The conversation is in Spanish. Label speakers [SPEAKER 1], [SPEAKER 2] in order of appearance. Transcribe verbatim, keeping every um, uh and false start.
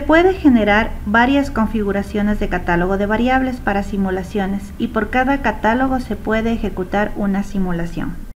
[SPEAKER 1] puede generar varias configuraciones de catálogo de variables para simulaciones y por cada catálogo se puede ejecutar una simulación.